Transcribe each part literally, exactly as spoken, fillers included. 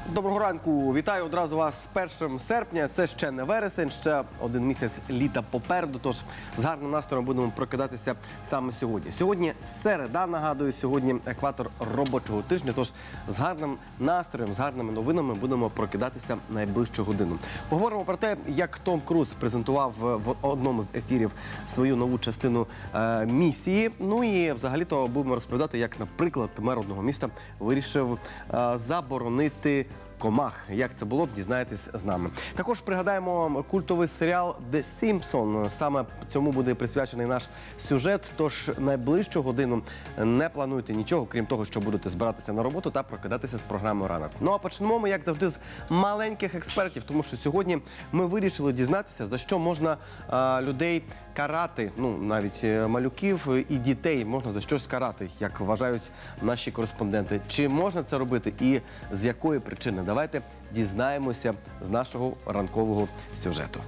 Доброго ранку, вітаю одразу вас з першим серпня. Це ще не вересень, ще один місяць літа попереду, тож з гарним настроєм будемо прокидатися саме сьогодні. Сьогодні середа, нагадую, сьогодні екватор робочого тижня, тож з гарним настроєм, з гарними новинами будемо прокидатися найближчу годину. Поговоримо про те, як Том Круз презентував в одному з ефірів свою нову частину е, місії. Ну і взагалі-то будемо розповідати, як, наприклад, мер одного міста вирішив е, заборонити комах. Як це було, дізнаєтесь з нами. Також пригадаємо культовий серіал «The Simpsons». Саме цьому буде присвячений наш сюжет, тож найближчу годину не плануйте нічого, крім того, що будете збиратися на роботу та прокидатися з програмою «Ранок». Ну а почнемо ми, як завжди, з маленьких експертів, тому що сьогодні ми вирішили дізнатися, за що можна а, людей карати, ну, навіть малюків і дітей можна за щось карати, як вважають наші кореспонденти. Чи можна це робити і з якої причини? Давайте дізнаємося з нашого ранкового сюжету.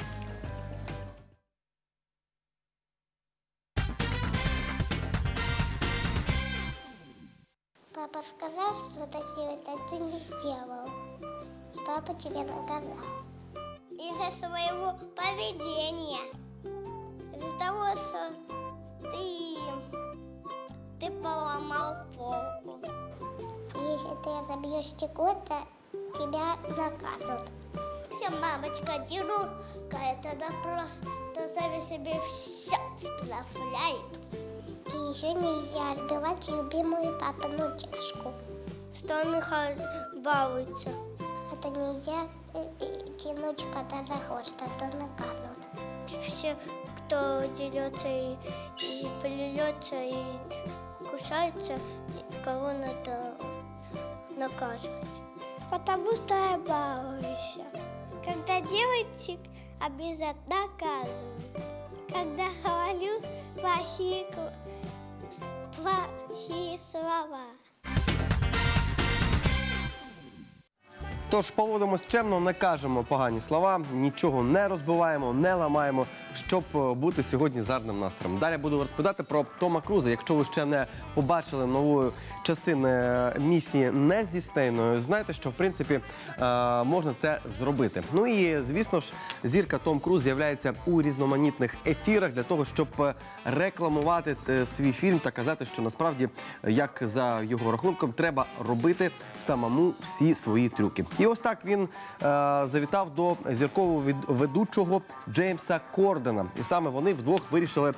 Папа сказал, что это сегодня ты не сделал. И папа тебя наказал. Из-за своего поведения. Из-за того, что ты, ты поломал полку. Если ты забьешь стекло, то тебя накажут. Все, мамочка, дерука, это она просто сами себе все справляет. И еще нельзя разбивать любимую папину чашку. Что он их балуется. Это нельзя тянуть, когда захочешь, а то накажут. Все, кто дерется и, и плюется, и кусается, кого надо наказывать. Потому что я балуюсь. Когда делаете, обязательно наказывают. Когда говорю плохие, плохие слова. Тож поводимось чемно, не кажемо погані слова, нічого не розбиваємо, не ламаємо, щоб бути сьогодні з гарним настроєм. Далі буду розповідати про Тома Круза. Якщо ви ще не побачили нової частини місії не з Діснейною, знаєте, що в принципі можна це зробити. Ну і, звісно ж, зірка Том Круз з'являється у різноманітних ефірах для того, щоб рекламувати свій фільм та казати, що насправді, як за його рахунком, треба робити самому всі свої трюки. І ось так він е, завітав до зіркового ведучого Джеймса Кордена. І саме вони вдвох вирішили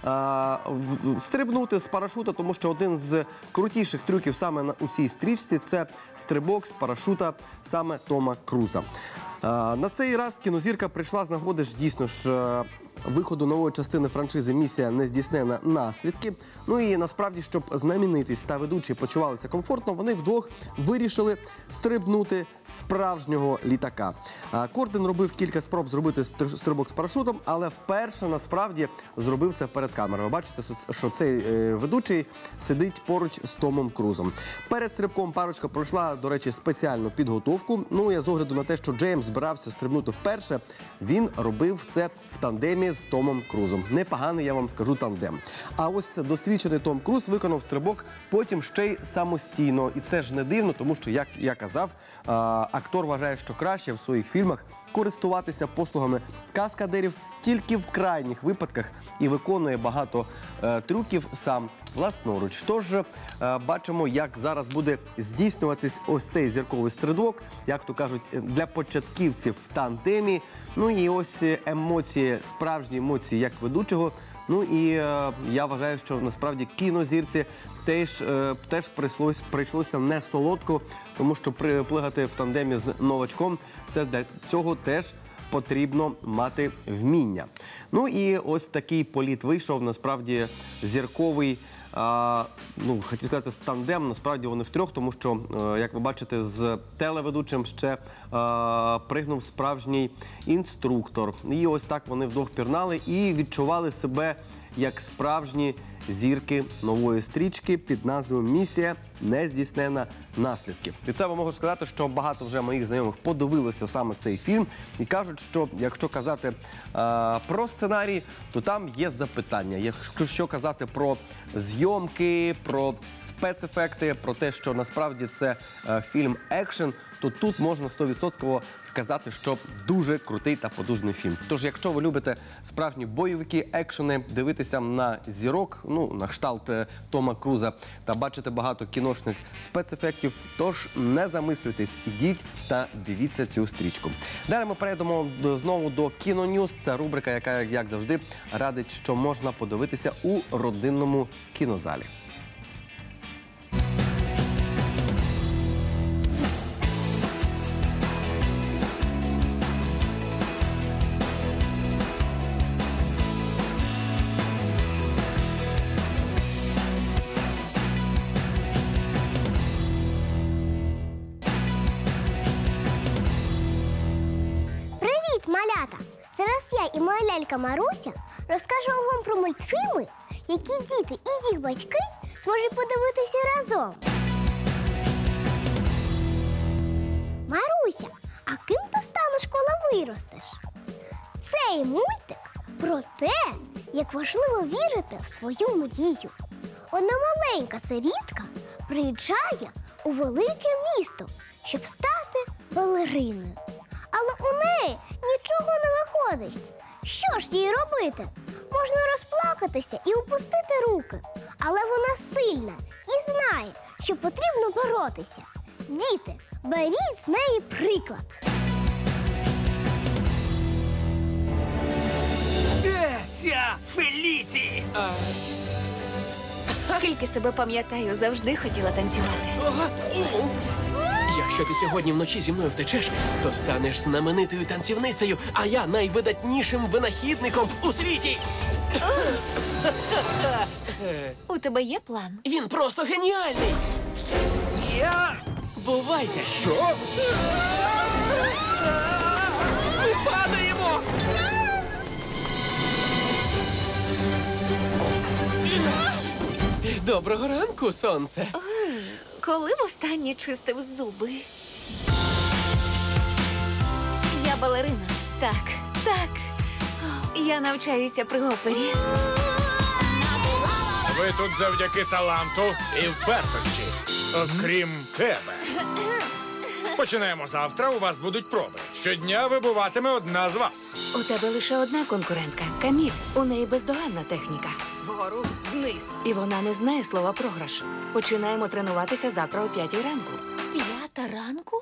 е, стрибнути з парашута, тому що один з крутіших трюків саме на, у цій стрічці – це стрибок з парашута саме Тома Круза. Е, на цей раз кінозірка прийшла з нагоди ж дійсно ж е, виходу нової частини франшизи «Місія не здійснена. Наслідки». Ну і насправді, щоб знаменитість та ведучий почувалися комфортно, вони вдвох вирішили стрибнути з справжнього літака. Корден робив кілька спроб зробити стрибок з парашутом, але вперше насправді зробив це перед камерою. Бачите, що цей ведучий сидить поруч з Томом Крузом. Перед стрибком парочка пройшла, до речі, спеціальну підготовку. Ну і з огляду на те, що Джеймс збирався стрибнути вперше, він робив це в тандемі з Томом Крузом. Непоганий, я вам скажу, тандем. А ось досвідчений Том Круз виконав стрибок потім ще й самостійно. І це ж не дивно, тому що, як я казав, актор вважає, що краще в своїх фільмах користуватися послугами каскадерів тільки в крайніх випадках і виконує багато е, трюків сам власноруч. Тож е, бачимо, як зараз буде здійснюватись ось цей зірковий стрибок, як то кажуть, для початківців в тандемі. Ну і ось емоції, справжні емоції як ведучого. Ну і е, я вважаю, що насправді кінозірці теж, е, теж прийшлось, прийшлося не солодко, тому що плигати в тандемі з новачком, це для цього теж потрібно мати вміння. Ну і ось такий політ вийшов, насправді зірковий, а, ну, хотів сказати, тандем, насправді вони втрьох, тому що, як ви бачите, з телеведучим ще а, пригнув справжній інструктор. І ось так вони вдвох пірнали і відчували себе як справжні зірки нової стрічки під назвою «Місія нездійснена. Наслідки». Від себе можу сказати, що багато вже моїх знайомих подивилися саме цей фільм і кажуть, що якщо казати е, про сценарій, то там є запитання. Якщо що казати про зйомки, про спецефекти, про те, що насправді це е, фільм екшен, то тут можна сто відсотків казати, що дуже крутий та подужний фільм. Тож, якщо ви любите справжні бойовики, екшени, дивитися на зірок, ну, на кшталт е, Тома Круза, та бачите багато кіношних спецефектів, тож не замислюйтесь, ідіть та дивіться цю стрічку. Далі ми перейдемо до, знову до «Кіноньюз». Це рубрика, яка, як завжди, радить, що можна подивитися у родинному кінозалі. Малята! Зараз я і моя лялька Маруся розкажемо вам про мультфільми, які діти і їх батьки зможуть подивитися разом. Маруся, а ким ти станеш, коли виростеш? Цей мультик про те, як важливо вірити в свою мрію. Одна маленька сирітка приїжджає у велике місто, щоб стати балериною. Але у неї нічого не виходить. Що ж їй робити? Можна розплакатися і опустити руки. Але вона сильна і знає, що потрібно боротися. Діти, беріть з неї приклад. Де ця Фелісі? Скільки себе пам'ятаю, завжди хотіла танцювати. Якщо ти сьогодні вночі зі мною втечеш, то станеш знаменитою танцівницею, а я найвидатнішим винахідником у світі. У тебе є план? Він просто геніальний. Я... Бувайте. Що? Ми падаємо! Доброго ранку, сонце. Коли востаннє чистив зуби? Я балерина. Так, так. Я навчаюся при опері. Ви тут завдяки таланту і впертості, окрім тебе. Починаємо завтра, у вас будуть проби. Щодня вибуватиме одна з вас. У тебе лише одна конкурентка – Каміль. У неї бездоганна техніка. Вгору, вниз. І вона не знає слова «програш». Починаємо тренуватися завтра о п'ятій ранку. П'ята ранку?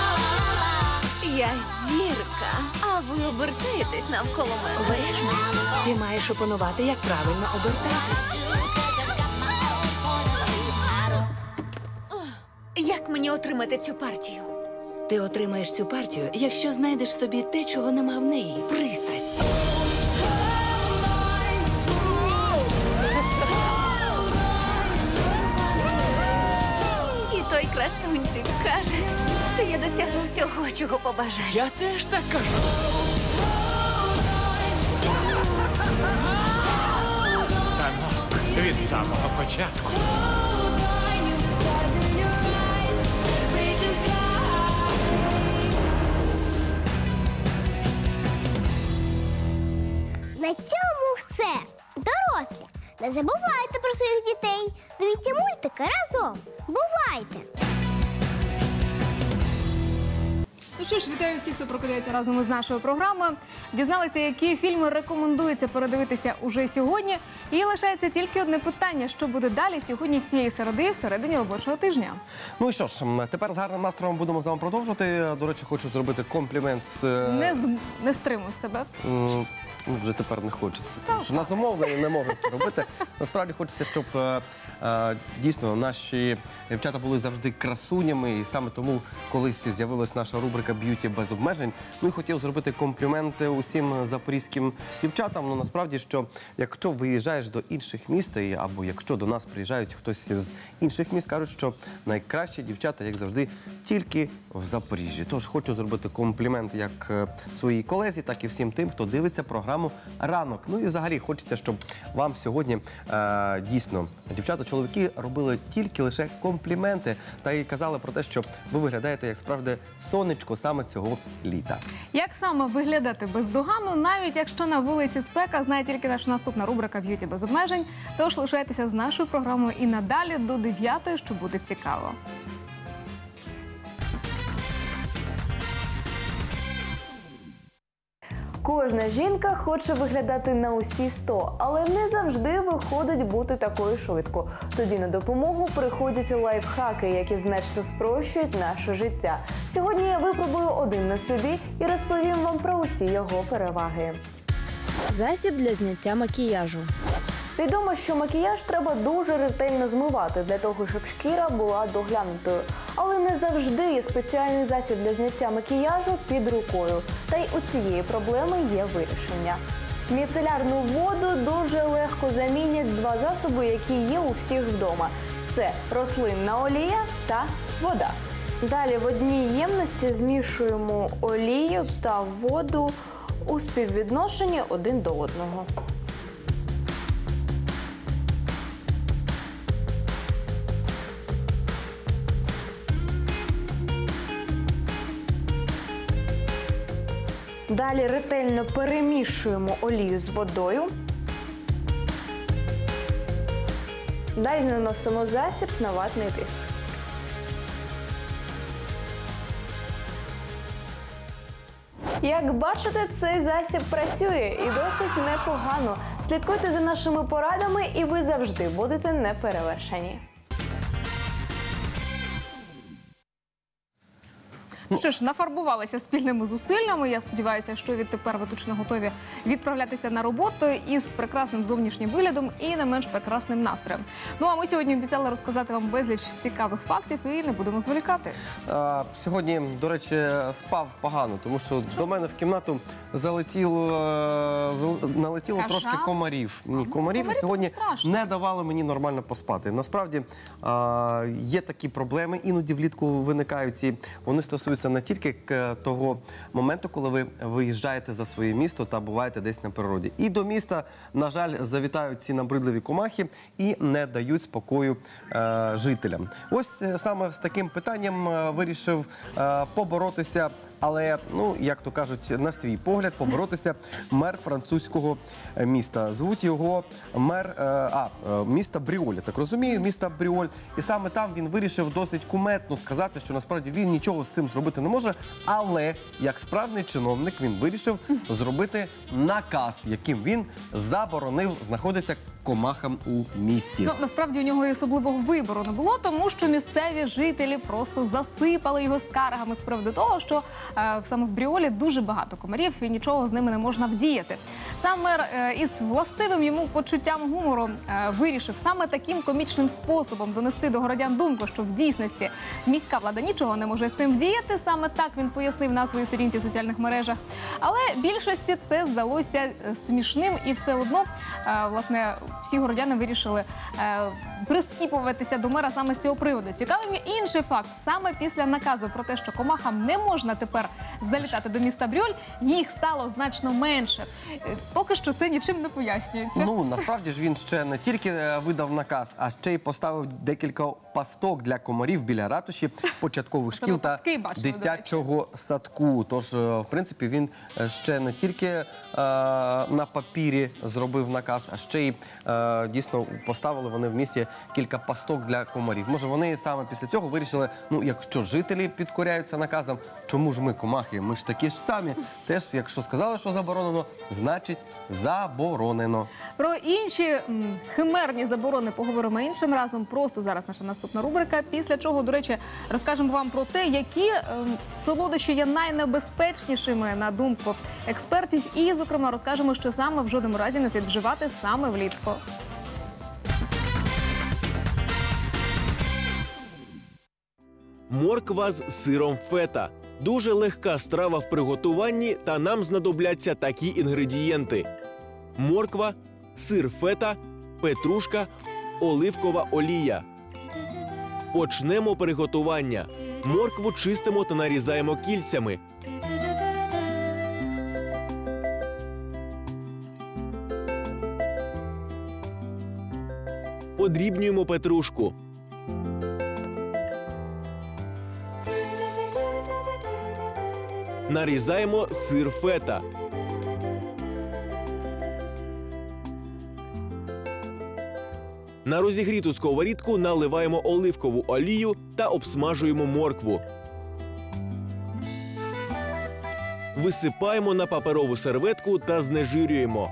Я зірка, а ви обертаєтесь навколо мене. Обережно. Ти маєш опанувати, як правильно обертатись. Як мені отримати цю партію? Ти отримаєш цю партію, якщо знайдеш в собі те, чого нема в неї – пристрасть. І той красунчик каже, що я досягну всього, чого побажаю. Я теж так кажу. Танок від самого початку. На цьому все. Дорослі, не забувайте про своїх дітей. Дивіться мультики разом. Бувайте! Ну що ж, вітаю всіх, хто прокидається разом із нашою програмою. Дізналися, які фільми рекомендується передивитися уже сьогодні. І лишається тільки одне питання, що буде далі сьогодні цієї середи, всередині робочого тижня. Ну і що ж, тепер з гарним настроєм будемо з вами продовжувати. До речі, хочу зробити комплімент. е, Не, з- не стримуй себе. м, Ну, вже тепер не хочеться, тому що нас умовлені, не можуть це робити. Насправді хочеться, щоб е, е, дійсно наші дівчата були завжди красунями, і саме тому колись з'явилась наша рубрика б'юті без обмежень. Ну і хотів зробити компліменти усім запорізьким дівчатам. Ну насправді, що якщо виїжджаєш до інших міст, і- або якщо до нас приїжджають хтось з інших міст, кажуть, що найкращі дівчата, як завжди, тільки в Запоріжжі. Тож хочу зробити комплімент як е, своїй колезі, так і всім тим, хто дивиться програму «Ранок». Ну і взагалі хочеться, щоб вам сьогодні е, дійсно дівчата, чоловіки робили тільки лише компліменти та й казали про те, що ви виглядаєте як справді сонечко саме цього літа. Як саме виглядати бездоганно, навіть якщо на вулиці спека, знає тільки наша наступна рубрика «Б'юті без обмежень». Тож лишайтеся з нашою програмою і надалі до дев'ятої, що буде цікаво. Кожна жінка хоче виглядати на усі сто, але не завжди виходить бути такою швидко. Тоді на допомогу приходять лайфхаки, які значно спрощують наше життя. Сьогодні я випробую один на собі і розповім вам про усі його переваги. Засіб для зняття макіяжу. Відомо, що макіяж треба дуже ретельно змивати для того, щоб шкіра була доглянутою. Але не завжди є спеціальний засіб для зняття макіяжу під рукою. Та й у цієї проблеми є вирішення. Міцелярну воду дуже легко замінять два засоби, які є у всіх вдома. Це рослинна олія та вода. Далі в одній ємності змішуємо олію та воду у співвідношенні один до одного. Далі ретельно перемішуємо олію з водою. Далі наносимо засіб на ватний диск. Як бачите, цей засіб працює і досить непогано. Слідкуйте за нашими порадами і ви завжди будете неперевершені. Ну що ж, нафарбувалися спільними зусиллями. Я сподіваюся, що відтепер ви точно готові відправлятися на роботу із прекрасним зовнішнім виглядом і не менш прекрасним настроєм. Ну а ми сьогодні обіцяли розказати вам безліч цікавих фактів і не будемо зволікати. А, сьогодні, до речі, спав погано, тому що до мене в кімнату залетіло, е, зал- налетіло Кажан? трошки комарів. Ні, комарів і комарі сьогодні це страшно. не давали мені нормально поспати. Насправді а, є такі проблеми, іноді влітку виникають, і вони стосуються не тільки к- того моменту, коли ви виїжджаєте за своє місто та буваєте десь на природі. І до міста, на жаль, завітають ці набридливі комахи і не дають спокою е, жителям. Ось е, саме з таким питанням е, вирішив е, поборотися, але, ну, як то кажуть, на свій погляд, поборотися мер французького е, міста. Звуть його мер е, а, е, міста Бріоль, я так розумію, міста Бріоль. І саме там він вирішив досить куметно сказати, що насправді він нічого з цим зробити не може, але як справжній чиновник він вирішив зробити наказ, яким він заборонив знаходитися комахам у місті. Ну, насправді у нього і особливого вибору не було, тому що місцеві жителі просто засипали його скаргами з приводу того, що е, саме в Бріолі дуже багато комарів і нічого з ними не можна вдіяти. Сам мер е, із властивим йому почуттям гумору е, вирішив саме таким комічним способом донести до городян думку, що в дійсності міська влада нічого не може з цим вдіяти. Саме так він пояснив на своїй сторінці в соціальних мережах. Але більшості це здалося е, смішним і все одно, е, власне, всі городяни вирішили е, прискіпуватися до мера саме з цього приводу. Цікавим є інший факт. Саме після наказу про те, що комахам не можна тепер залітати до міста Бріоль, їх стало значно менше. Е, Поки що це нічим не пояснюється. Ну, насправді ж він ще не тільки е, видав наказ, а ще й поставив декілька пасток для комарів біля ратуші, початкових шкіл та пастки бачили, до дитячого садку. Тож, е, в принципі, він е, ще не тільки е, на папірі зробив наказ, а ще й е, дійсно поставили вони в місті кілька пасток для комарів. Може, вони саме після цього вирішили, ну, якщо жителі підкоряються наказам, чому ж ми, комахи, ми ж такі ж самі. Теж, якщо сказали, що заборонено, значить заборонено. Про інші м, химерні заборони поговоримо іншим разом. Просто зараз наша наступна рубрика. Після чого, до речі, розкажемо вам про те, які ем, солодощі є найнебезпечнішими, на думку експертів. І, зокрема, розкажемо, що саме в жодному разі не слід вживати саме влітку. Морква з сиром фета. Дуже легка страва в приготуванні, та нам знадобляться такі інгредієнти: морква, сир фета, петрушка, оливкова олія. Почнемо приготування. Моркву чистимо та нарізаємо кільцями. Подрібнюємо петрушку. Нарізаємо сир фета. На розігріту сковорідку наливаємо оливкову олію та обсмажуємо моркву. Висипаємо на паперову серветку та знежирюємо.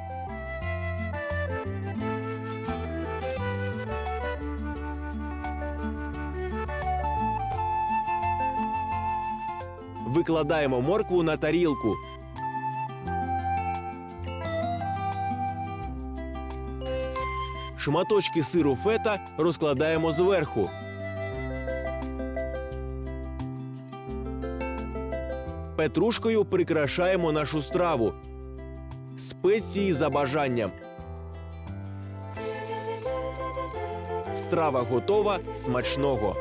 Викладаємо моркву на тарілку. Шматочки сиру фета розкладаємо зверху. Петрушкою прикрашаємо нашу страву. Спеції за бажанням. Страва готова. Смачного!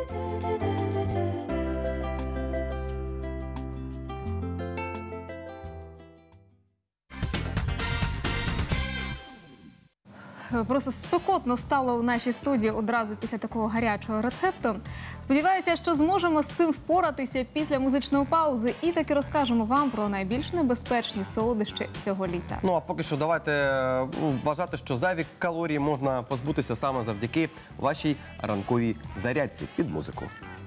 Просто спекотно стало у нашій студії одразу після такого гарячого рецепту. Сподіваюся, що зможемо з цим впоратися після музичної паузи і таки розкажемо вам про найбільш небезпечні солодощі цього літа. Ну а поки що давайте е, вважати, що зайві калорії можна позбутися саме завдяки вашій ранковій зарядці під музику.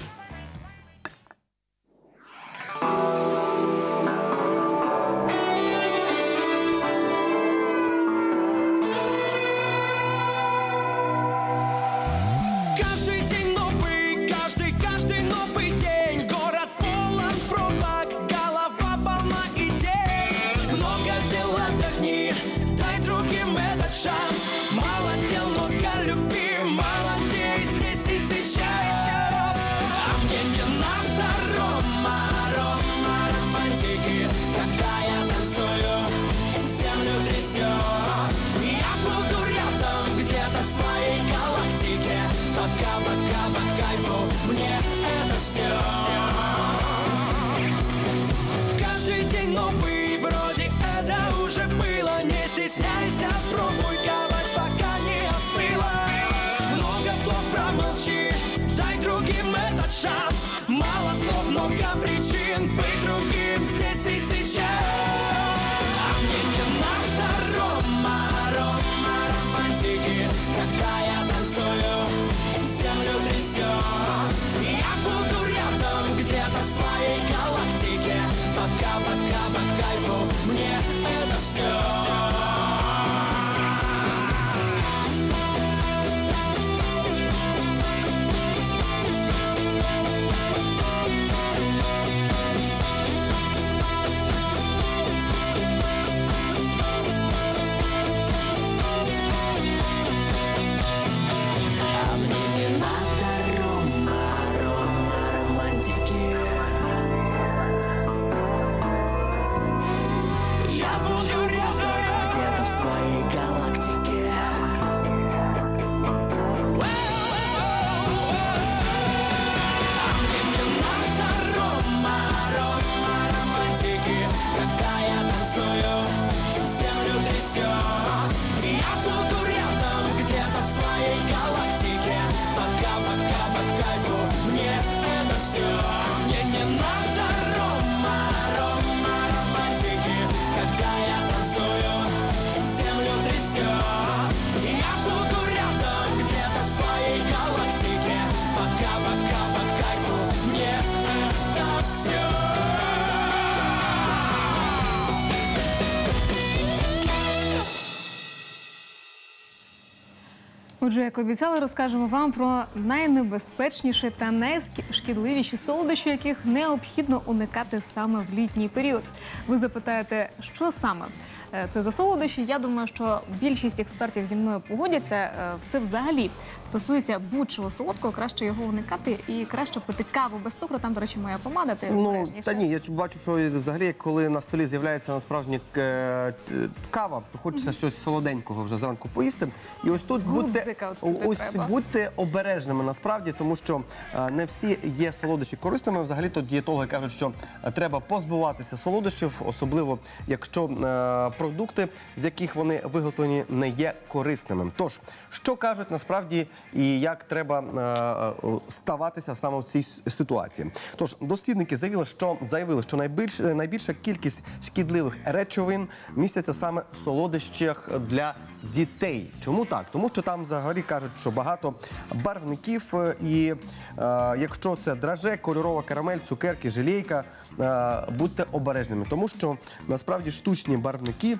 Шанс. Мало слов, много причин быть другим здесь и сейчас. А мне не надо рома, рома, романтики. Когда я танцую, землю трясет. Я буду рядом, где-то в своей галактике. Пока, пока, по кайфу, мне это все. Отже, як обіцяли, розкажемо вам про найнебезпечніші та найшкідливіші солодощі, яких необхідно уникати саме в літній період. Ви запитаєте, що саме? е, це за солодощі. Я думаю, що більшість експертів зі мною погодяться. Е, Це взагалі стосується будь-чого солодкого, краще його уникати і краще пити каву без цукру. Там, до речі, моя помада. Ти Ну, обережніше. та ні, я бачу, що взагалі, коли на столі з'являється насправді е, кава, то хочеться щось солоденького вже зранку поїсти. І ось тут будьте, Гудзика от сюди ось треба. будьте обережними насправді, тому що е, не всі є солодощі корисними. Взагалі то дієтологи кажуть, що е, треба позбуватися солодощів, особливо якщо е, продукти, з яких вони виготовлені, не є корисними. Тож, що кажуть насправді і як треба е, е, ставатися саме в цій ситуації? Тож, дослідники заявили, що заявили, що найбільш, найбільша кількість шкідливих речовин містяться саме в солодощах для дітей. Чому так? Тому що там взагалі кажуть, що багато барвників е, і е, якщо це драже, кольорова карамель, цукерки, желейка, е, будьте обережними, тому що насправді штучні барвники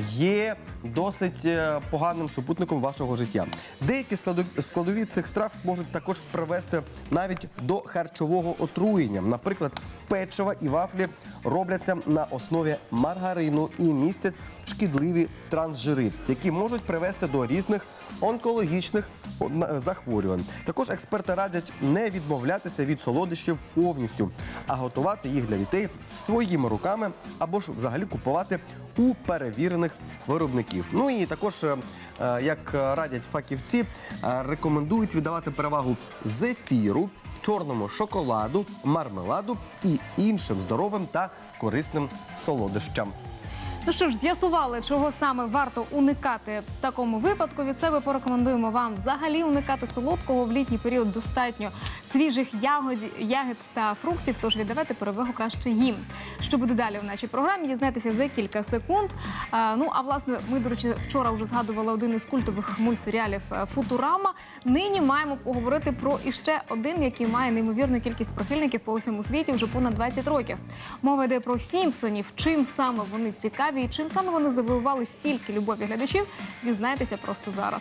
є досить е, поганим супутником вашого життя. Деякі складові, складові цих страв можуть також привести навіть до харчового отруєння. Наприклад, печива і вафлі робляться на основі маргарину і містять шкідливі трансжири, які можуть привести до різних онкологічних захворювань. Також експерти радять не відмовлятися від солодощів повністю, а готувати їх для дітей своїми руками або ж взагалі купувати у перевірених виробників. Ну і також, е, як радять фахівці, е, рекомендують віддавати перевагу зефіру, чорному шоколаду, мармеладу і іншим здоровим та корисним солодощам. Ну що ж, з'ясували, чого саме варто уникати в такому випадку. Від себе порекомендуємо вам взагалі уникати солодкого. В літній період достатньо свіжих ягод, ягід та фруктів, тож віддавайте перевагу краще їм. Що буде далі в нашій програмі, дізнаєтеся за кілька секунд. А, ну, а власне, ми, до речі, вчора вже згадували один із культових мультсеріалів «Футурама». Нині маємо поговорити про іще один, який має неймовірну кількість прихильників по усьому світі вже понад двадцять років. Мова йде про «Сімпсонів». Чим саме вони цікаві і чим саме вони завоювали стільки любові глядачів, дізнайтеся просто зараз.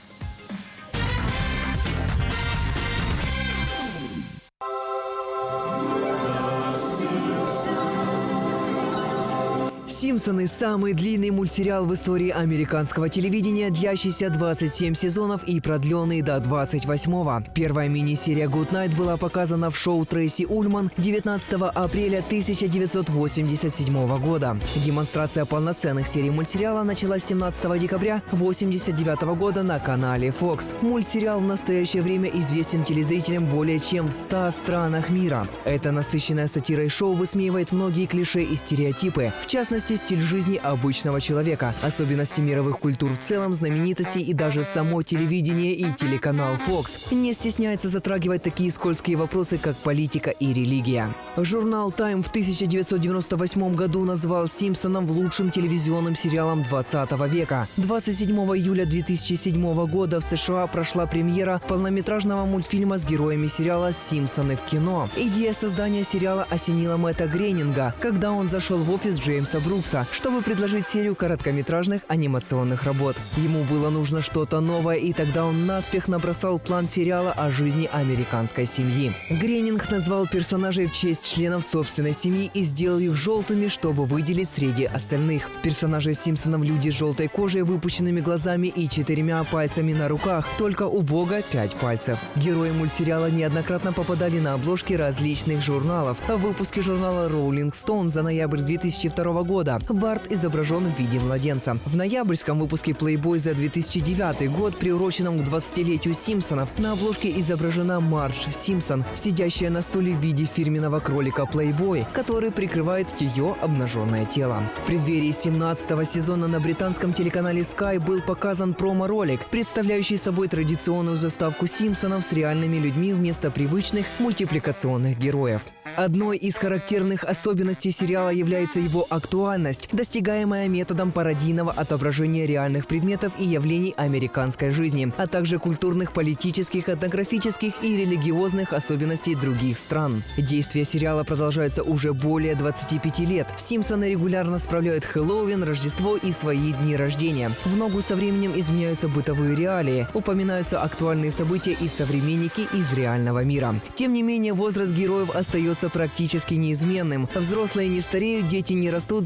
«Симпсоны» – самый длинный мультсериал в истории американского телевидения, длящийся двадцать семь сезонов и продленный до двадцать восьмого. Первая мини-серия «Good Night» была показана в шоу Трейси Ульман девятнадцатого апреля тысяча девятьсот восемьдесят седьмого года. Демонстрация полноценных серий мультсериала началась семнадцатого декабря восемьдесят девятого года на канале Fox. Мультсериал в настоящее время известен телезрителям более чем в ста странах мира. Это насыщенное сатирой шоу высмеивает многие клише и стереотипы, в частности, стиль жизни обычного человека, особенности мировых культур в целом, знаменитостей и даже само телевидение и телеканал Fox не стесняется затрагивать такие скользкие вопросы, как политика и религия. Журнал Time в тысяча девятьсот девяносто восьмом году назвал «Симпсонов» лучшим телевизионным сериалом двадцатого века. двадцать седьмого июля две тысячи седьмого года в США прошла премьера полнометражного мультфильма с героями сериала «Симпсоны» в кино. Идея создания сериала осенила Мэтта Грейнинга, когда он зашел в офис Джеймса Брукса, чтобы предложить серию короткометражных анимационных работ. Ему было нужно что-то новое, и тогда он наспех набросал план сериала о жизни американской семьи. Грейнинг назвал персонажей в честь членов собственной семьи и сделал их желтыми, чтобы выделить среди остальных. Персонажи Симпсонов – люди с желтой кожей, выпученными глазами и четырьмя пальцами на руках. Только у Бога пять пальцев. Герои мультсериала неоднократно попадали на обложки различных журналов. В выпуске журнала Rolling Stone за ноябрь две тысячи второго года Барт изображен в виде младенца. В ноябрьском выпуске Playboy за две тысячи девятый год, приуроченном к двадцатилетию Симпсонов, на обложке изображена Мардж Симпсон, сидящая на стуле в виде фирменного кролика Playboy, который прикрывает ее обнаженное тело. В преддверии семнадцатого сезона на британском телеканале Sky был показан промо-ролик, представляющий собой традиционную заставку Симпсонов с реальными людьми вместо привычных мультипликационных героев. Одной из характерных особенностей сериала является его актуальность, достигаемая методом пародийного отображения реальных предметов и явлений американской жизни, а также культурных, политических, этнографических и религиозных особенностей других стран. Действие сериала продолжается уже более двадцати пяти лет. Симпсоны регулярно справляют Хэллоуин, Рождество и свои дни рождения. В ногу со временем изменяются бытовые реалии, упоминаются актуальные события и современники из реального мира. Тем не менее, возраст героев остается практически неизменным. Взрослые не стареют, дети не растут,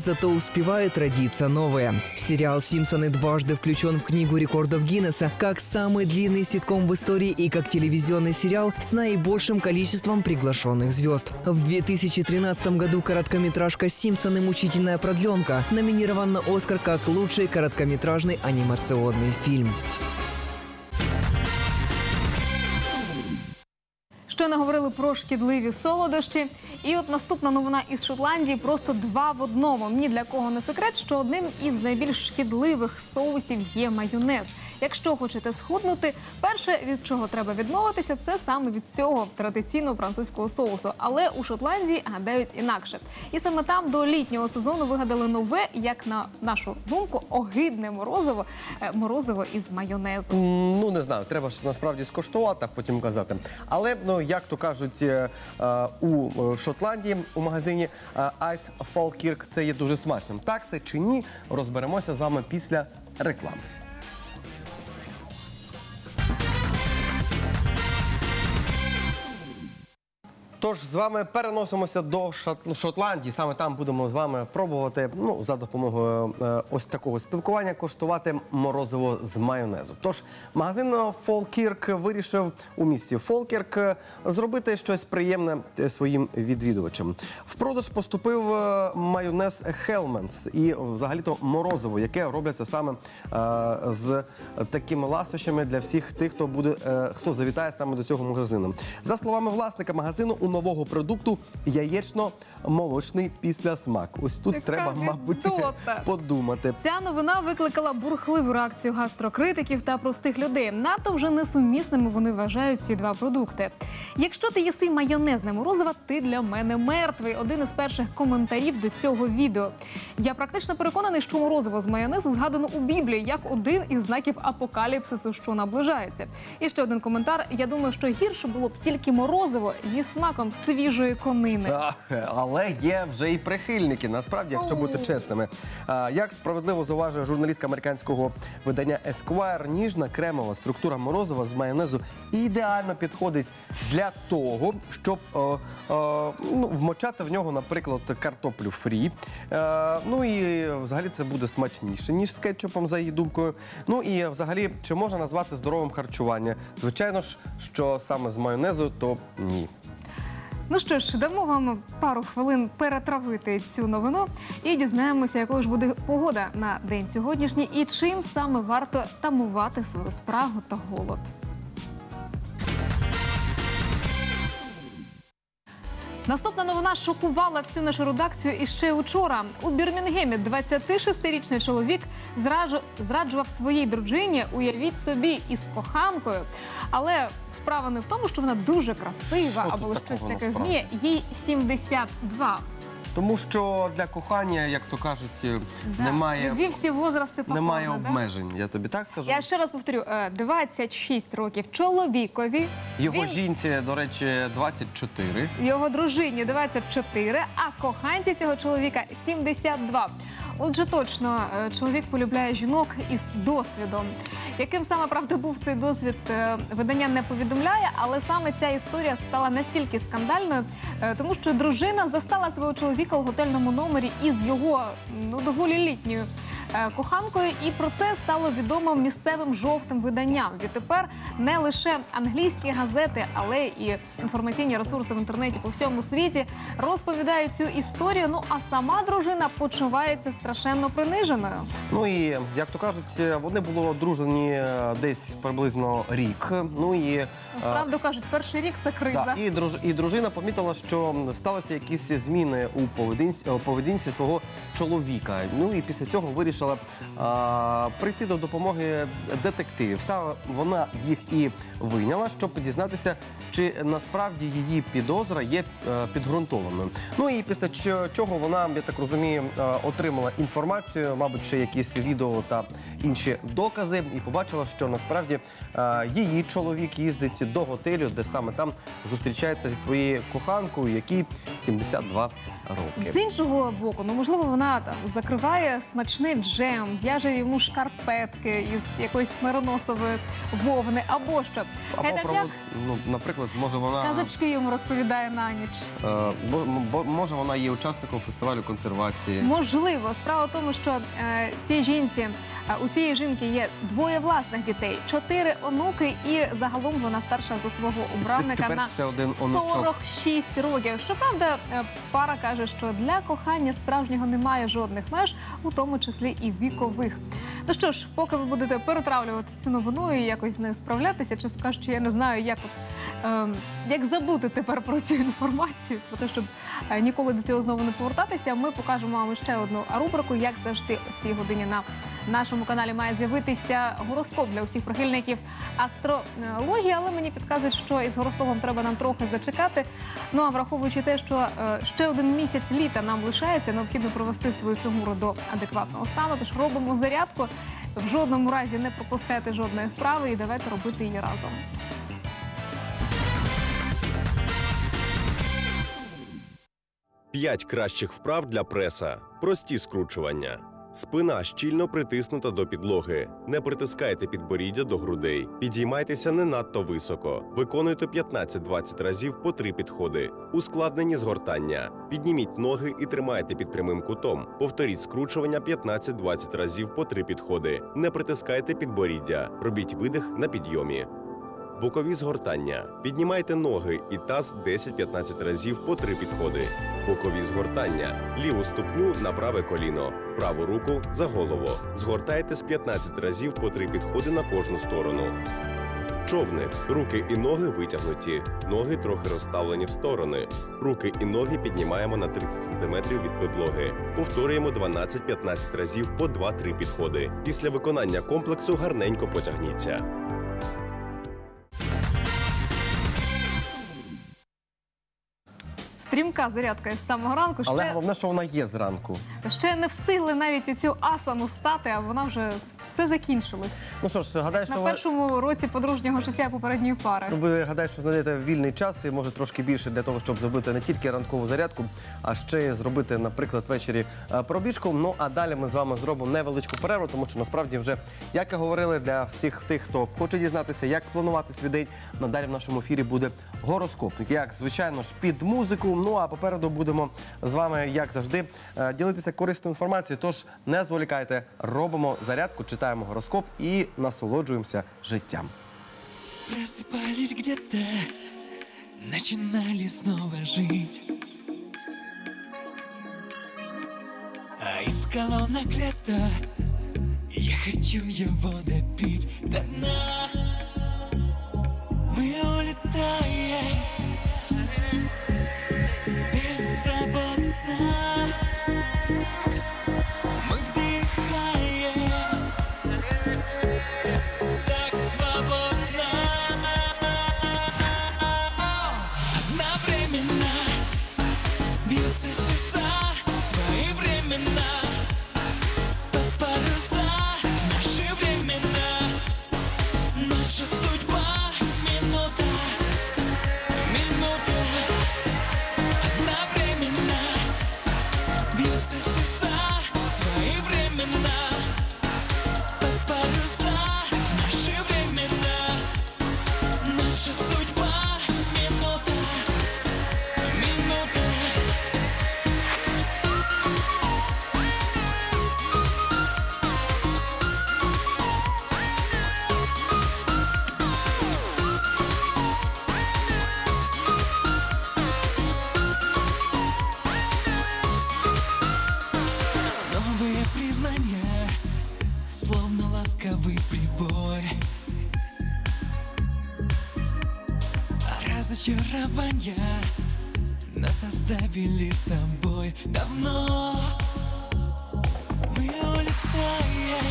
зато успевает родиться новое. Сериал «Симпсоны» дважды включен в Книгу рекордов Гиннесса как самый длинный ситком в истории и как телевизионный сериал с наибольшим количеством приглашенных звезд. В две тысячи тринадцатом году короткометражка «Симпсоны. Мучительная продленка» номинирован на «Оскар» как лучший короткометражный анимационный фильм. Щойно говорили про шкідливі солодощі. І от наступна новина із Шотландії просто два в одному. Ні для кого не секрет, що одним із найбільш шкідливих соусів є майонез. Якщо хочете схуднути, перше, від чого треба відмовитися, це саме від цього традиційного французького соусу. Але у Шотландії гадають інакше. І саме там до літнього сезону вигадали нове, як на нашу думку, огидне морозиво, морозиво із майонезу. Ну, не знаю, треба ж насправді скоштувати, а потім казати. Але, ну, як то кажуть е, е, у Шотландії, у магазині е, Ice Falkirk, це є дуже смачним. Так це чи ні, розберемося з вами після реклами. Тож з вами переносимося до Шотландії. Саме там будемо з вами пробувати, ну, за допомогою е, ось такого спілкування, коштувати морозиво з майонезу. Тож магазин Falkirk вирішив у місті Falkirk зробити щось приємне своїм відвідувачам. В продаж поступив майонез Hellmann's і взагалі-то морозиво, яке робляться саме е, з такими ластощами для всіх тих, хто буде, е, хто завітає саме до цього магазину. За словами власника магазину, у нового продукту яєчно-молочний післясмак. Ось тут Яка треба, мабуть, відота. подумати. Ця новина викликала бурхливу реакцію гастрокритиків та простих людей. Надто вже несумісними вони вважають ці два продукти. Якщо ти їси майонезне морозиво, ти для мене мертвий. Один із перших коментарів до цього відео. Я практично переконаний, що морозиво з майонезу згадано у Біблії як один із знаків апокаліпсису, що наближається. І ще один коментар. Я думаю, що гірше було б тільки морозиво зі смаком свіжої конини. Але є вже і прихильники, насправді, якщо бути чесними. Як справедливо зауважує журналістка американського видання Esquire, ніжна кремова структура морозива з майонезу ідеально підходить для того, щоб о, о, ну, вмочати в нього, наприклад, картоплю фрі. Е, ну і взагалі це буде смачніше, ніж з кетчупом, за її думкою. Ну і взагалі, чи можна назвати здоровим харчування? Звичайно ж, що саме з майонезу, то ні. Ну що ж, дамо вам пару хвилин перетравити цю новину і дізнаємося, якою ж буде погода на день сьогоднішній і чим саме варто тамувати свою спрагу та голод. Наступна новина шокувала всю нашу редакцію іще учора. У Бірмінгемі двадцятишестирічний чоловік зраджу... зраджував своїй дружині, уявіть собі, із коханкою. Але справа не в тому, що вона дуже красива, Що або тут щось такого, таке насправді? вміє. Їй сімдесят два. Тому що для кохання, як то кажуть, Да. немає, Любі всі возрасти поповна, немає да? обмежень. Я тобі так кажу. Я ще раз повторю, е, двадцять шість років чоловікові, Його він- жінці, до речі, двадцять чотири. його дружині двадцять чотири, а коханці цього чоловіка сімдесят два. Отже, точно, е, чоловік полюбляє жінок із досвідом. Яким саме, правда, був цей досвід, е, видання не повідомляє, але саме ця історія стала настільки скандальною, е, тому що дружина застала свого чоловіка у готельному номері із його, ну, доволі літньою е, коханкою, і про це стало відомо місцевим жовтим виданням. Відтепер не лише англійські газети, але і інформаційні ресурси в інтернеті по всьому світі розповідають цю історію, ну а сама дружина почувається страшенно приниженою. Ну і, як то кажуть, вони були одружені е, десь приблизно рік. Ну і, е, Правду кажуть, перший рік це криза. да, і, друж, і дружина помітила, що сталися якісь зміни у поведінці, у поведінці свого чоловіка. Ну і після цього вирішила а, прийти до допомоги детективів. Саме вона їх і вийняла, щоб дізнатися, чи насправді її підозра є е, підґрунтованою. Ну і після чо- чого вона, я так розумію, е, отримала інформацію, мабуть, ще якісь відео та інші докази, і побачила, що насправді е, її чоловік їздить до готелю, де саме там зустрічається зі своєю коханкою, якій сімдесят два роки. З іншого боку, ну можливо, вона там закриває смачний джем, в'яже йому шкарпетки із якоїсь мероносової вовни або що. Або, Хай там про- як ну, наприклад, може вона... казочки йому розповідає на ніч. Е, бо- бо- може вона є учасником фестивалю консервації. Можливо. Справа в тому, що е, цій жінці, е, у цієї жінки є двоє власних дітей, чотири онуки, і загалом вона старша за свого обранника Тепер на ще один онучок. сорок шість років. Щоправда, е, пара каже, що для кохання справжнього немає жодних меж, у тому числі і вікових. Ну що ж, поки ви будете перетравлювати цю новину і якось з нею справлятися, чесно кажучи, я не знаю, як, от, ем, як забути тепер про цю інформацію, про те, щоб е, ніколи до цього знову не повертатися. Ми покажемо вам ще одну рубрику, як завжди о цій годині на нашому каналі має з'явитися гороскоп для усіх прихильників астрології, але мені підказують, що із гороскопом треба нам трохи зачекати. Ну а враховуючи те, що е, ще один місяць літа нам лишається, необхідно провести свою фігуру до адекватного стану, тож робимо зарядку. В жодному разі не пропускайте жодної вправи і давайте робити її разом. П'ять кращих вправ для преса. Прості скручування. Спина щільно притиснута до підлоги. Не притискайте підборіддя до грудей. Підіймайтеся не надто високо. Виконуйте п'ятнадцять-двадцять разів по три підходи. Ускладнені згортання. Підніміть ноги і тримайте під прямим кутом. Повторіть скручування п'ятнадцять-двадцять разів по три підходи. Не притискайте підборіддя. Робіть видих на підйомі. Бокові згортання. Піднімайте ноги і таз десять-п'ятнадцять разів по три підходи. Бокові згортання. Ліву ступню на праве коліно. Праву руку за голову. Згортайте з п'ятнадцять разів по три підходи на кожну сторону. Човни. Руки і ноги витягнуті. Ноги трохи розставлені в сторони. Руки і ноги піднімаємо на тридцять сантиметрів від підлоги. Повторюємо дванадцять-п'ятнадцять разів по два-три підходи. Після виконання комплексу гарненько потягніться. Стрімка зарядка із самого ранку. Але Ще, головне, що вона є зранку. ще не встигли навіть у цю асану стати, а вона вже все закінчилось. Ну що ж, гадаю, що На ви... першому році подружнього життя попередньої пари. Ну, ви гадаєте, що знайдете вільний час і може трошки більше для того, щоб зробити не тільки ранкову зарядку, а ще й зробити, наприклад, ввечері е, пробіжку. Ну а далі ми з вами зробимо невеличку перерву, тому що насправді вже, як і говорили, для всіх тих, хто хоче дізнатися, як планувати свій день, надалі в нашому ефірі буде гороскоп. Як, звичайно ж, під музику. Ну а попереду будемо з вами, як завжди, е, ділитися корисною інформацією. Тож не зволікайте, робимо зарядку, читаємо гороскоп і насолоджуємося життям. Просыпались где-то, начинали снова жить. А из колонок лета я хочу его допить до дна. Мы улетаем беззаботно. Мы вдыхаем так свободно. Одновременно бьются сердца своевременно. Под паруса наши времена. Наша судьба минута, минута. Одновременно бьются сердца своевременно. Под паруса наши времена. Наша судьба минута, минута. Новые признания, словно ласковый прибор. А разочарования нас оставили с тобой давно. Мы улетаем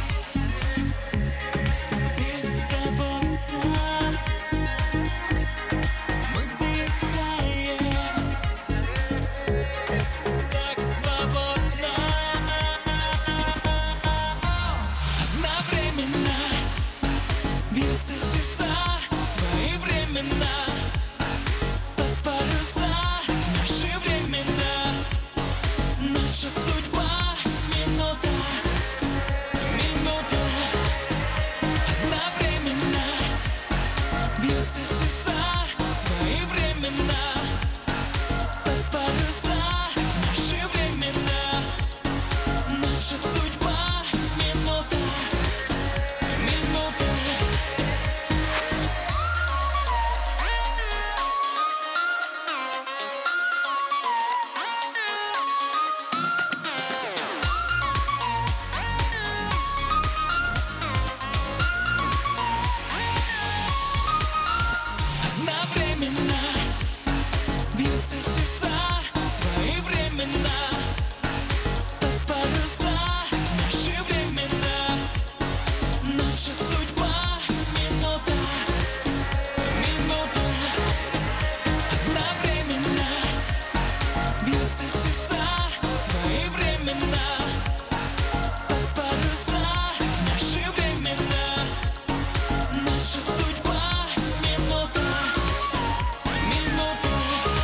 беззаботно. Мы вдыхаем так свободно. Одновременно бьются сердца своевременно. Под паруса наши времена. Наша судьба минута, времена, под паруса наши времена, наша судьба минута, минута.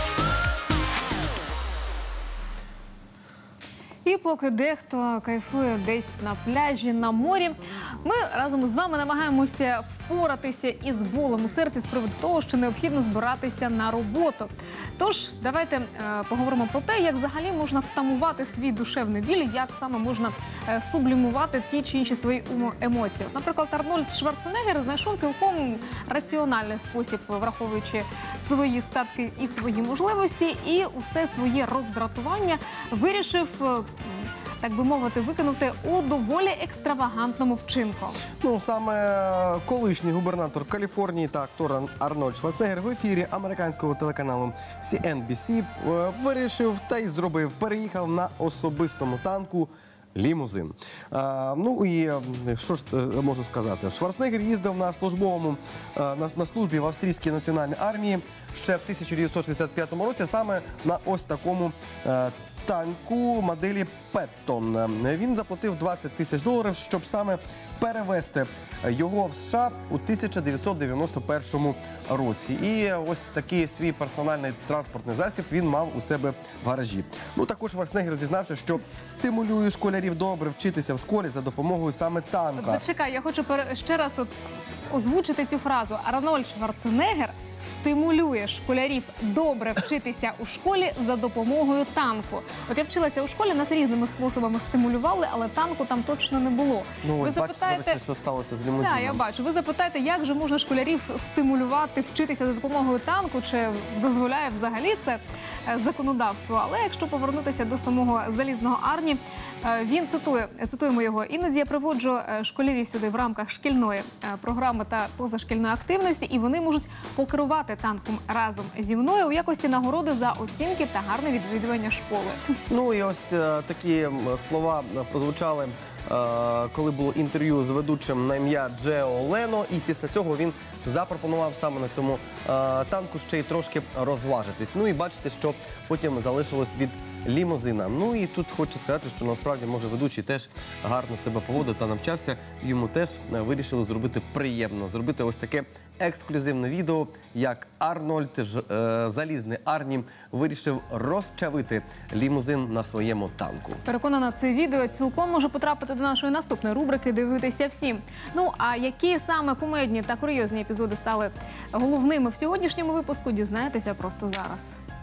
І поки дехто кайфує десь на пляжі, на морі, ми разом з вами намагаємося впоратися із болем у серці з приводу того, що необхідно збиратися на роботу. Тож, давайте е, поговоримо про те, як взагалі можна втамувати свій душевний біль, як саме можна е, сублімувати ті чи інші свої умо- емоції. От, наприклад, Арнольд Шварценеггер знайшов цілком раціональний спосіб, враховуючи свої статки і свої можливості, і усе своє роздратування вирішив, е, так би мовити, викинути у доволі екстравагантному вчинку. Ну, саме колишній губернатор Каліфорнії та актор Арнольд Шварценеггер в ефірі американського телеканалу Сі Ен Би Сі е, вирішив та й зробив, переїхав на особистому танку лімузин. А, ну і е, що ж е, можу сказати? Шварценеггер їздив на службовому е, на, на службі в австрійській національній армії ще в тисяча дев'ятсот шістдесят п'ятому році, саме на ось такому е, танку моделі Петтон. Він заплатив двадцять тисяч доларів, щоб саме перевезти його в США у тисяча дев'ятсот дев'яносто першому році. І ось такий свій персональний транспортний засіб він мав у себе в гаражі. Ну, також Шварценеггер зізнався, що стимулює школярів добре вчитися в школі за допомогою саме танка. От зачекай, я хочу пере- ще раз от озвучити цю фразу. Арнольд Шварценеггер стимулює школярів добре вчитися у школі за допомогою танку. От я вчилася у школі, нас різними способами стимулювали, але танку там точно не було. Ну, Ви ось бачите, запитаєте, до речі, що сталося з лімузином. так, я бачу. Ви запитаєте, як же можна школярів стимулювати вчитися за допомогою танку, чи дозволяє взагалі це е, законодавство. Але якщо повернутися до самого залізного Арні, е, він цитує, цитуємо його, іноді я приводжу е, школярів сюди в рамках шкільної е, програми та позашкільної активності, і вони можуть покерувати танком разом зі мною у якості нагороди за оцінки та гарне відвідування школи. Ну і ось е, такі м, слова е, прозвучали, е, коли було інтерв'ю з ведучим на ім'я Джео Лено, і після цього він запропонував саме на цьому е, танку ще й трошки розважитись. Ну і бачите, що потім залишилось від лімузина. Ну і тут хочу сказати, що насправді, може, ведучий теж гарно себе поводив та навчався. Йому теж е, вирішили зробити приємно, зробити ось таке ексклюзивне відео, як Арнольд Ж- е, Залізний Арні вирішив розчавити лімузин на своєму танку. Переконана, це відео цілком може потрапити до нашої наступної рубрики «Дивитися всім». Ну, а які саме кумедні та курйозні епізоди стали головними в сьогоднішньому випуску, дізнаєтеся просто зараз.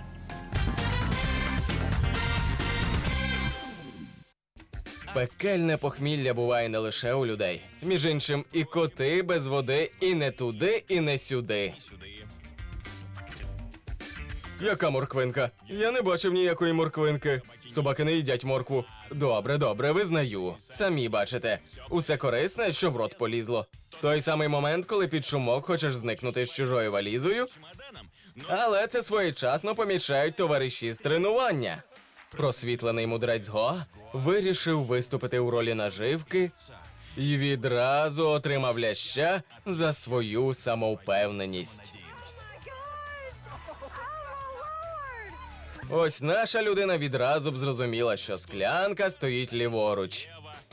Пекельне похмілля буває не лише у людей. Між іншим, і коти без води, і не туди, і не сюди. Яка морквинка? Я не бачив ніякої морквинки. Собаки не їдять моркву. Добре, добре, визнаю. Самі бачите. Усе корисне, що в рот полізло. Той самий момент, коли під шумок хочеш зникнути з чужою валізою. Але це своєчасно помічають товариші з тренування. Просвітлений мудрець Го вирішив виступити у ролі наживки і відразу отримав ляща за свою самовпевненість. Ось наша людина відразу б зрозуміла, що склянка стоїть ліворуч.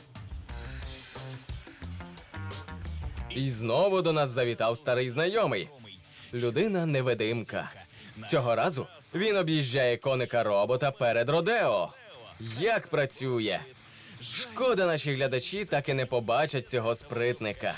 І знову до нас завітав старий знайомий. Людина-невидимка. Цього разу він об'їжджає коника-робота перед Родео. Як працює? Шкода, наші глядачі так і не побачать цього спритника.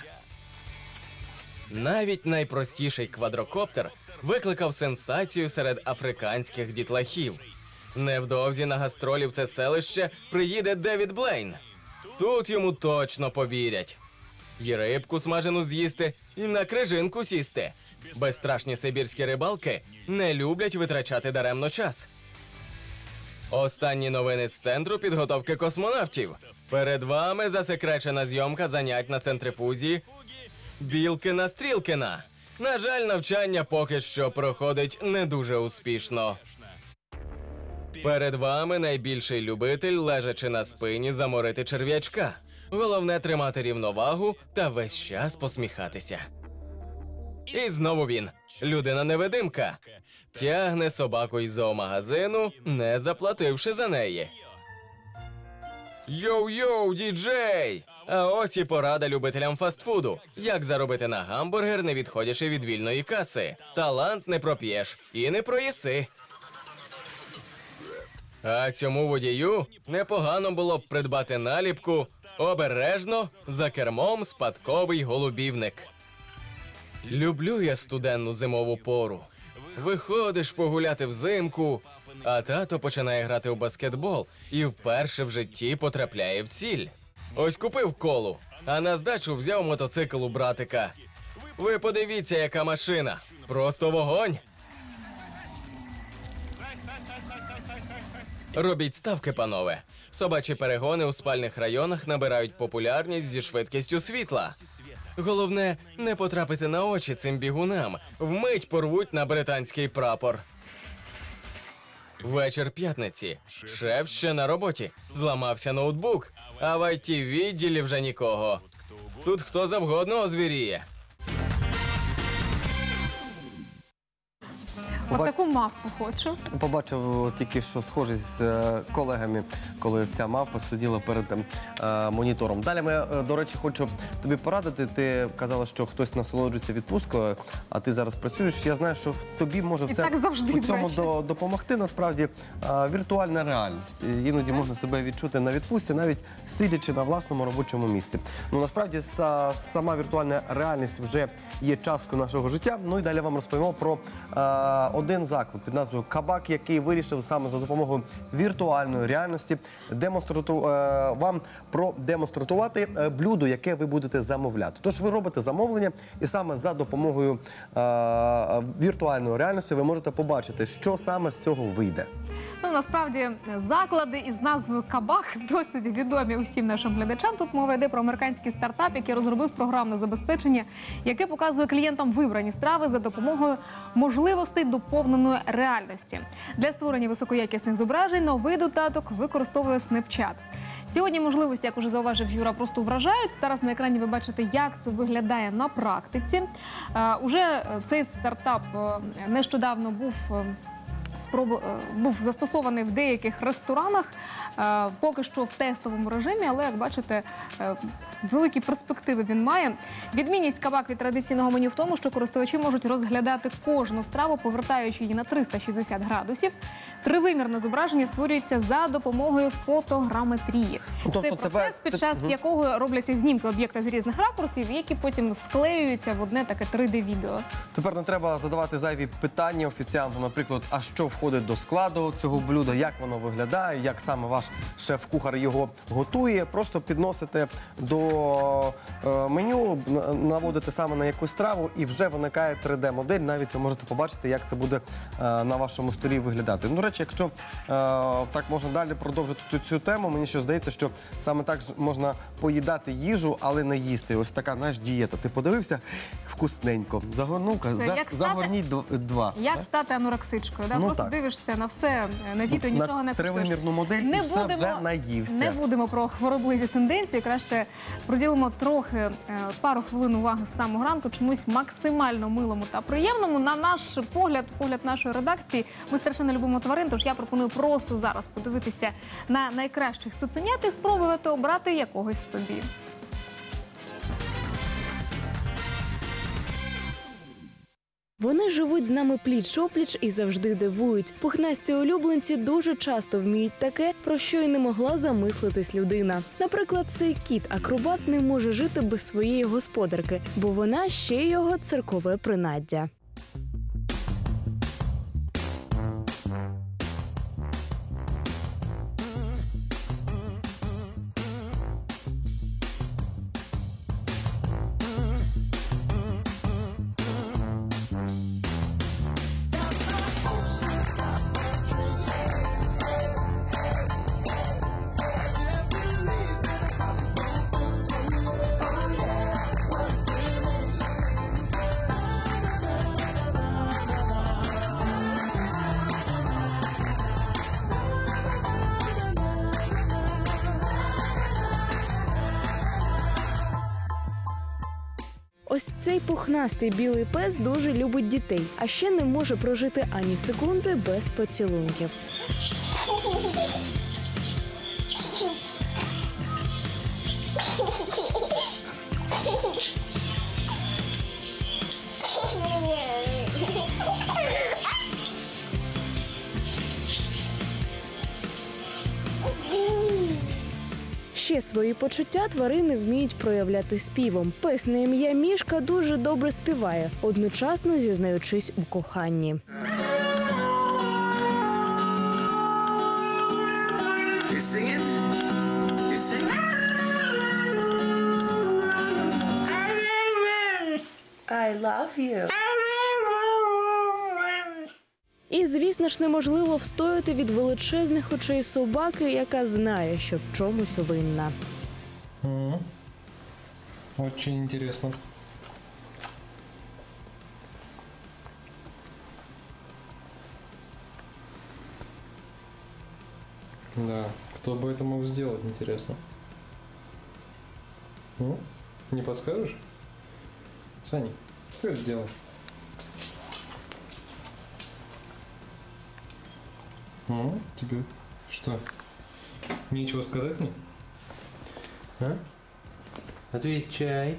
Навіть найпростіший квадрокоптер викликав сенсацію серед африканських дітлахів. Невдовзі на гастролі в це селище приїде Девід Блейн. Тут йому точно повірять. І рибку смажену з'їсти, і на крижинку сісти. Безстрашні сибірські рибалки не люблять витрачати даремно час. Останні новини з центру підготовки космонавтів. Перед вами засекречена зйомка занять на центрифузі Білкіна-Стрілкіна. На жаль, навчання поки що проходить не дуже успішно. Перед вами найбільший любитель, лежачи на спині, заморити черв'ячка. Головне тримати рівновагу та весь час посміхатися. І знову він, людина-невидимка, тягне собаку із зоомагазину, не заплативши за неї. Йоу-йоу, діджей! А ось і порада любителям фастфуду. Як заробити на гамбургер, не відходячи від вільної каси. Талант не проп'єш і не проїси. А цьому водію непогано було б придбати наліпку «Обережно, за кермом спадковий голубівник». Люблю я студенну зимову пору. Виходиш погуляти взимку, а тато починає грати в баскетбол і вперше в житті потрапляє в ціль. Ось купив колу, а на здачу взяв мотоцикл у братика. Ви подивіться, яка машина. Просто вогонь. Робіть ставки, панове. Собачі перегони у спальних районах набирають популярність зі швидкістю світла. Головне, не потрапити на очі цим бігунам. Вмить порвуть на британський прапор. Вечір п'ятниці. Шеф ще на роботі. Зламався ноутбук, а в ай ті-відділі вже нікого. Тут хто завгодно озвіріє. От таку мавпу хочу. Побачив тільки що схожість з е, колегами, коли ця мавпа сиділа перед е, монітором. Далі ми, е, до речі, хочу тобі порадити. Ти казала, що хтось насолоджується відпусткою, а ти зараз працюєш. Я знаю, що в тобі може І це так завжди, у до цьому речі. до, допомогти. Насправді е, віртуальна реальність. Іноді можна себе відчути на відпустці, навіть сидячи на власному робочому місці. Ну насправді са, сама віртуальна реальність вже є часткою нашого життя. Ну і далі вам розповімо про е, один заклад під назвою «Кабак», який вирішив саме за допомогою віртуальної реальності демонстру... е, вам продемонструвати е, блюдо, яке ви будете замовляти. Тож ви робите замовлення, і саме за допомогою е, віртуальної реальності ви можете побачити, що саме з цього вийде. Ну, насправді, заклади із назвою «Кабак» досить відомі усім нашим глядачам. Тут мова йде про американський стартап, який розробив програмне забезпечення, яке показує клієнтам вибрані страви за допомогою можливостей доповненої реальності. Для створення високоякісних зображень новий додаток використовує Snapchat. Сьогодні можливості, як уже зауважив Юра, просто вражають. Зараз на екрані ви бачите, як це виглядає на практиці. Е, уже цей стартап е, нещодавно був... Е, Спробу був застосований в деяких ресторанах, поки що в тестовому режимі, але, як бачите, великі перспективи він має. Відмінність «Кабак» від традиційного меню в тому, що користувачі можуть розглядати кожну страву, повертаючи її на триста шістдесят градусів. Тривимірне зображення створюється за допомогою фотограметрії. Тобто Це тебе- процес, під час Мгм. якого робляться знімки об'єкта з різних ракурсів, які потім склеюються в одне таке три де-відео. Тепер не треба задавати зайві питання офіціанту, наприклад, а що входить до складу цього блюда, як воно виглядає, як саме ваш шеф-кухар його готує. Просто підносите до е, меню, на- наводите саме на якусь страву і вже виникає три де-модель. Навіть ви можете побачити, як це буде е, на вашому столі виглядати. Ну, до речі, якщо е, так можна далі продовжити ту- цю тему, мені ще здається, що саме так ж можна поїдати їжу, але не їсти. Ось така, знаєш, дієта. Ти подивився? Вкусненько. Загорнув-ка, Це за, як стати- загорніть дв- два. Як стати анорексичкою? Да? Ну, Просто так. дивишся на все, на відео, На нічого не куштуєш. тривимірну модель і все вже наївся. Не будемо про хворобливі тенденції. Краще приділимо трохи, е, пару хвилин уваги з самого ранку, чомусь максимально милому та приємному. На наш погляд, погляд нашої редакції, ми страшенно любимо тварин, тож я пропоную просто зараз подивитися на найкращих цуценят і спробувати обрати якогось собі. Вони живуть з нами пліч-опліч і завжди дивують. Пухнасті улюбленці дуже часто вміють таке, про що й не могла замислитись людина. Наприклад, цей кіт-акробат не може жити без своєї господарки, бо вона ще й його циркове принаддя. Ось цей пухнастий білий пес дуже любить дітей, а ще не може прожити ані секунди без поцілунків. Ще свої почуття тварини вміють проявляти співом. Пес на ім'я Мішка дуже добре співає, одночасно зізнаючись у коханні. I love you. І, звісно ж, неможливо встояти від величезних очей собаки, яка знає, що в чомусь винна. Mm-hmm. Очень интересно. Да, кто бы это мог сделать, интересно. Ну, не подскажешь? Саня, кто это сделал? Ну, тебе что, нечего сказать мне? А? Отвечай.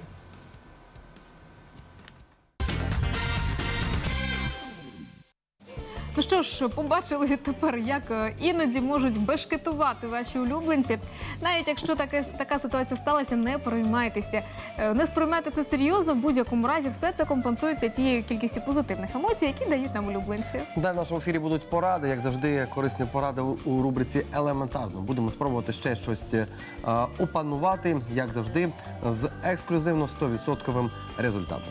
Ну що ж, побачили тепер, як е, іноді можуть бешкетувати ваші улюбленці. Навіть якщо таке, така ситуація сталася, не переймайтеся. Е, Не сприймайте це серйозно, в будь-якому разі все це компенсується тією кількістю позитивних емоцій, які дають нам улюбленці. Далі в нашому ефірі будуть поради, як завжди, корисні поради у у рубриці «Елементарно». Будемо спробувати ще щось е, опанувати, як завжди, з ексклюзивно сто відсотків результатом.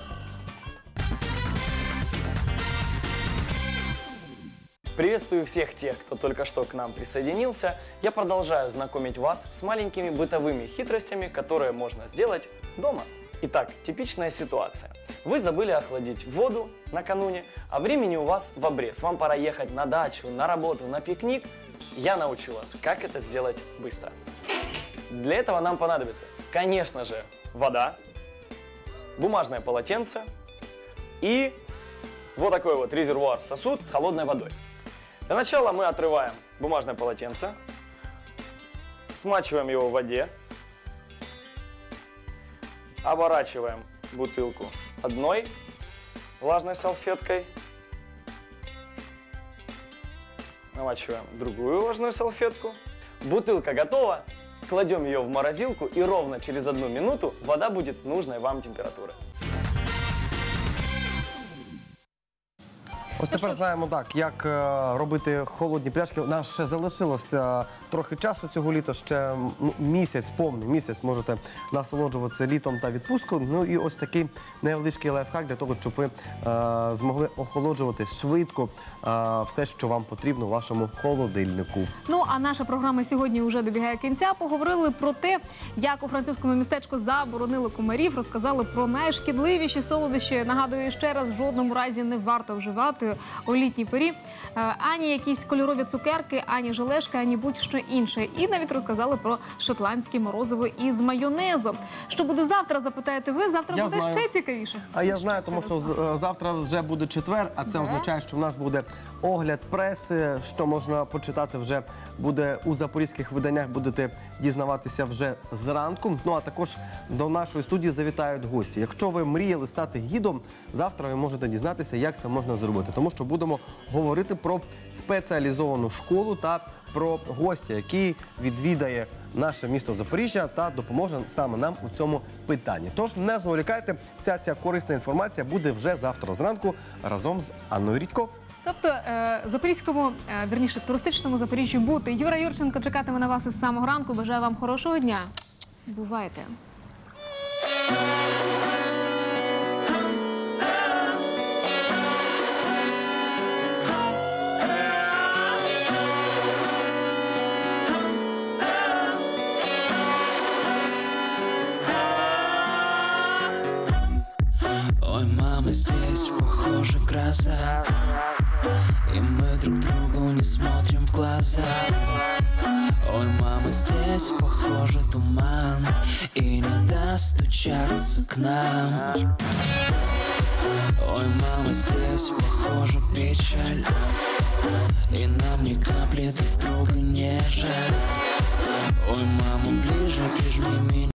Приветствую всех тех, кто только что к нам присоединился. Я продолжаю знакомить вас с маленькими бытовыми хитростями, которые можно сделать дома. Итак, типичная ситуация. Вы забыли охладить воду накануне, а времени у вас в обрез. Вам пора ехать на дачу, на работу, на пикник. Я научу вас, как это сделать быстро. Для этого нам понадобится, конечно же, вода, бумажное полотенце и вот такой вот резервуар-сосуд с холодной водой. Для начала мы отрываем бумажное полотенце, смачиваем его в воде, оборачиваем бутылку одной влажной салфеткой, намачиваем другую влажную салфетку. Бутылка готова, кладем ее в морозилку, и ровно через одну минуту вода будет нужной вам температуры. Ось тепер знаємо, так, як е, робити холодні пляшки. У нас ще залишилося е, трохи часу цього літа, ще ну, місяць, повний місяць можете насолоджуватися літом та відпусткою. Ну і ось такий невеличкий лайфхак для того, щоб ви е, змогли охолоджувати швидко е, все, що вам потрібно у вашому холодильнику. Ну, а наша програма сьогодні вже добігає кінця. Поговорили про те, як у французькому містечку заборонили комарів, розказали про найшкідливіші солодощі. Нагадую ще раз, в жодному разі не варто вживати у літній порі ані якісь кольорові цукерки, ані желешки, ані будь-що інше. І навіть розказали про шотландське морозиво із майонезом. Що буде завтра, запитаєте ви? Завтра Я буде знаю. ще цікавіше. А я знаю, тому що з- завтра вже буде четвер, а це означає, що в нас буде огляд преси, що можна почитати вже буде у запорізьких виданнях, будете дізнаватися вже зранку. Ну а також до нашої студії завітають гості. Якщо ви мріяли стати гідом, завтра ви можете дізнатися, як це можна зробити. Тому що будемо говорити про спеціалізовану школу та про гостя, який відвідає наше місто Запоріжжя та допоможе саме нам у цьому питанні. Тож не зволікайте, вся ця корисна інформація буде вже завтра зранку разом з Анною Рідько. Тобто е, запорізькому, е, вірніше, туристичному Запоріжжю бути. Юра Юрченко чекатиме на вас із самого ранку. Бажаю вам хорошого дня. Бувайте. Ой, мама, здесь, похоже, гроза, и мы друг другу не смотрим в глаза. Ой, мама, здесь, похоже, туман, и не достучаться к нам. Ой, мама, здесь, похоже, печаль, и нам ни капли друг друга не жаль.